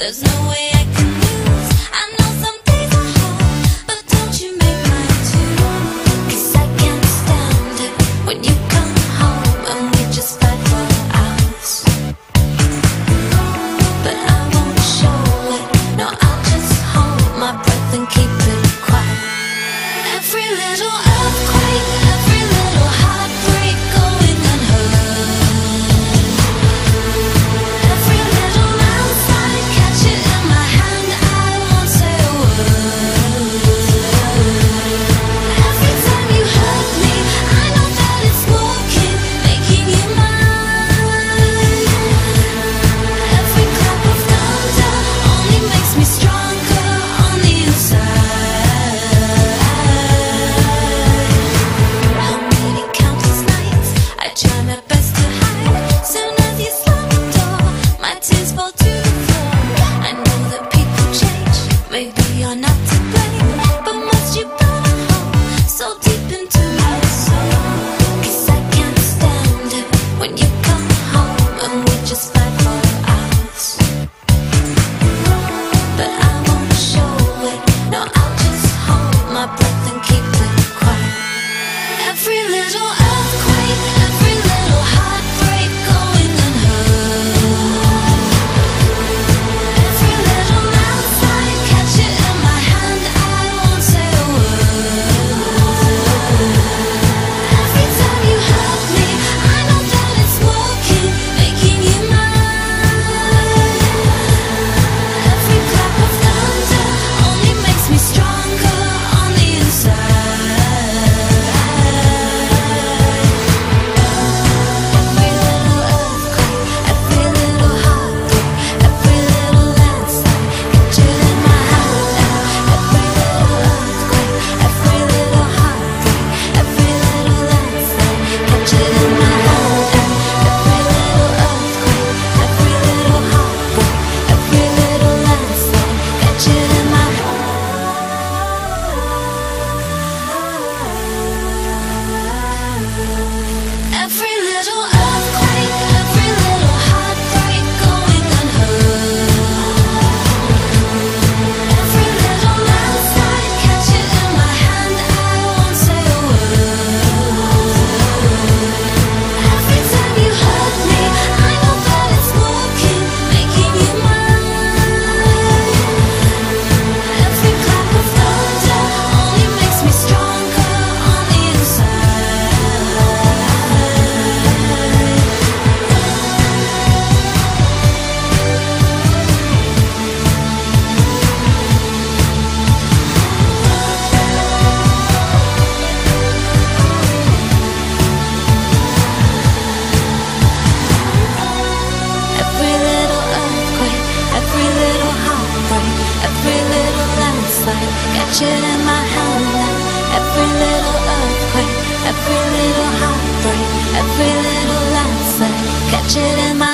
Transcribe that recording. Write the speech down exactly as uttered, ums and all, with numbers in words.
There's no way I can lose. I know some days are hard, but don't you make mine too. 'Cause I can't stand it when you come home and we just fight for hours. But I won't show it, no, I'll just hold my breath and keep it quiet. Every little earthquake, every little heartbreak going unheard. Every little landslide, catch it in my hand, I won't say a word. Every time you hurt me, I know that it's working, making you mine. Every clap of thunder only makes me stronger on the inside. How many countless nights I try my best to hide. Soon as you slam the door, my tears fall to the floor. I know that people change, maybe you're not to blame, but must you burn a hole so deep into my soul? 'Cause I can't stand it when you come home and we just fight for hours. But I won't show it, no, I'll just hold my breath and keep it quiet. Every little earthquake, every little heartbreak going unheard. Every little landslide, catch it in my hand, I won't say a word. Every time you hurt me, I know that it's working, making you mine. Every clap of thunder only makes me stronger on the inside. Every little earthquake, every little heartbreak, every little landslide, catch it in my hand now. Every little earthquake, every little heartbreak, every little landslide, catch it in my hand now. Every little earthquake, every little heartbreak, every little landslide, catch it in my Every little earthquake, every little heartbreak going unheard. Every little landslide, catch it in my hand, I won't say a word. Every time you hurt me, I know that it's working, making you mine. Every clap of thunder only makes me stronger on the inside. Every little earthquake, every little heartbreak, every little landslide, catch it in my hand now. Every little earthquake, every little heartbreak, every little landslide, catch it in my